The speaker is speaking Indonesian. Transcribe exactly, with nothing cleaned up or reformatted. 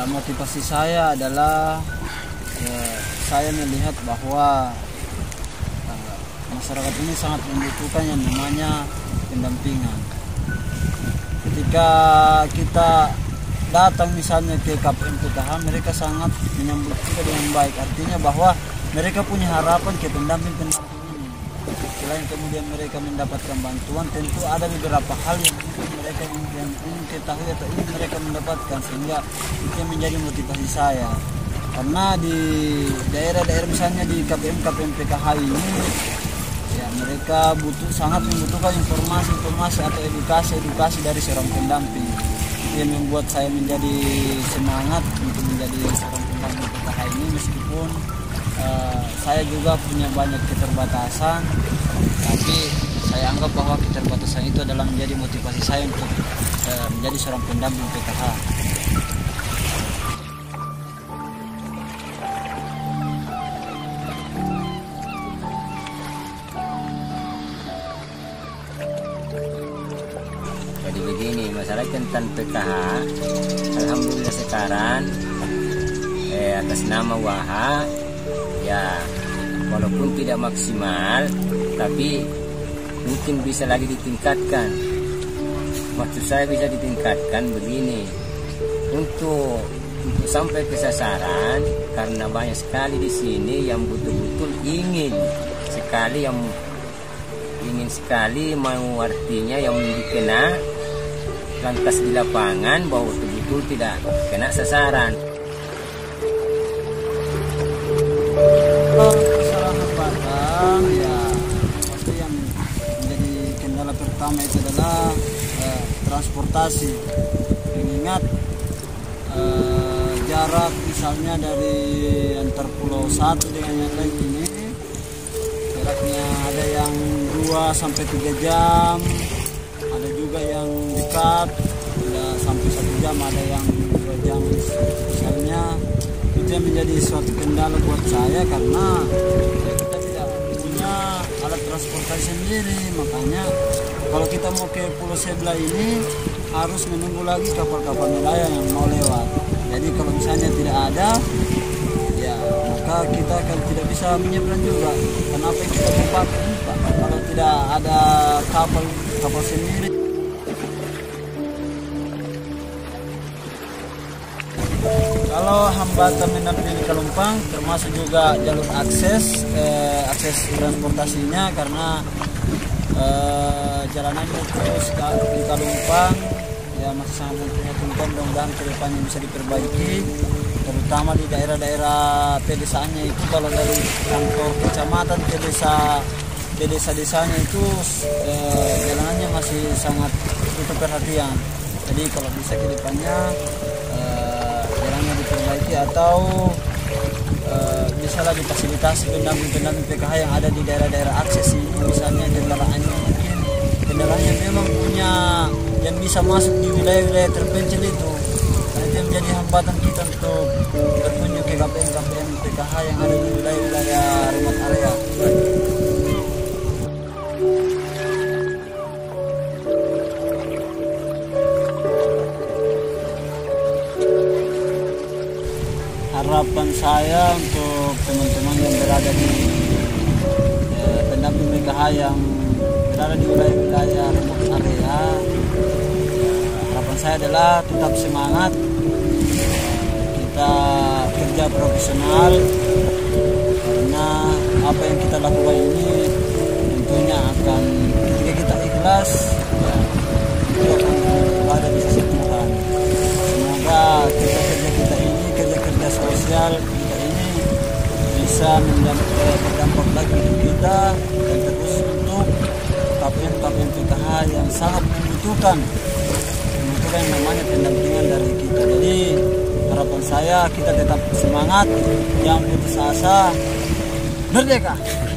motivasi saya adalah ya, saya melihat bahwa uh, masyarakat ini sangat membutuhkan yang namanya pendampingan. Ketika kita datang misalnya ke K P M P K H, mereka sangat menyambut kita dengan baik. Artinya bahwa mereka punya harapan ke pendamping-pendamping ini. Selain kemudian mereka mendapatkan bantuan, tentu ada beberapa hal yang mungkin mereka yang ingin ketahui atau ingin mereka mendapatkan, sehingga itu yang menjadi motivasi saya. Karena di daerah-daerah misalnya di K P M K P M P K H ini, ya mereka butuh sangat membutuhkan informasi-informasi atau edukasi-edukasi dari seorang pendamping. Itu yang membuat saya menjadi semangat untuk menjadi seorang pendamping P K H ini, meskipun uh, saya juga punya banyak keterbatasan, tapi saya anggap bahwa keterbatasan itu adalah menjadi motivasi saya untuk uh, menjadi seorang pendamping P K H. Jadi begini, masalah tentang P K H, alhamdulillah sekarang eh, atas nama W A H A, ya walaupun tidak maksimal, tapi mungkin bisa lagi ditingkatkan. Maksud saya bisa ditingkatkan begini, untuk untuk sampai ke sasaran, karena banyak sekali di sini yang betul-betul ingin sekali yang ingin sekali mau artinya yang dikena lantas di lapangan bahwa betul-betul tidak kena sasaran. Masalah hambatan, ya pasti yang menjadi kendala pertama itu adalah eh, transportasi. Mengingat eh, jarak misalnya dari antar pulau satu dengan yang lain ini, jaraknya ada yang dua sampai tiga jam, ada juga yang dekat ada sampai satu jam, ada yang dua jam misalnya. Itu yang menjadi suatu kendala buat saya, karena ya, kita tidak punya alat transportasi sendiri. Makanya kalau kita mau ke pulau sebelah ini harus menunggu lagi kapal-kapal nelayan yang mau lewat. Jadi kalau misalnya tidak ada, ya maka kita akan tidak bisa menyeberang juga. Kenapa kita pakai ini, Pak? Kalau tidak ada kapal kapal sendiri. Kalau hambatan mendampingi Kalumpang termasuk juga jalur akses eh, akses transportasinya, karena eh, jalanannya terus di Kalumpang ya masih sangat memprihatinkan. Mudah-mudahan ke depannya bisa diperbaiki, terutama di daerah-daerah pedesaannya itu. Kalau dari kantor kecamatan ke desa ke desa-desanya itu eh, jalanannya masih sangat butuh perhatian. Jadi kalau bisa ke depannya eh, jalannya diperbaiki, atau eh, bisa lagi difasilitasi pendamping-pendamping P K H yang ada di daerah-daerah akses ini. Misalnya kendaraannya mungkin kendaraannya memang punya yang bisa masuk di wilayah-wilayah terpencil itu. Nah, itu yang menjadi hambatan kita untuk berkunjung ke K P M-K P M P K H yang ada di wilayah-wilayah remote area. Harapan saya untuk teman-teman yang berada di eh, pendamping P K H yang berada di wilayah-wilayah remote area, harapan saya adalah tetap semangat, kita kerja profesional, karena apa yang kita lakukan ini tentunya akan, ketika kita ikhlas, ya, itu akan berada di sisi Tuhan. Semoga kerja-kerja kita ini, kerja-kerja sosial kita ini bisa berdampak bagi hidup kita, dan terus untuk K P M-K P M P K H yang sangat membutuhkan membutuhkan yang namanya pendampingan dari kita. Jadi harapan saya kita tetap semangat, jangan putus asa, merdeka.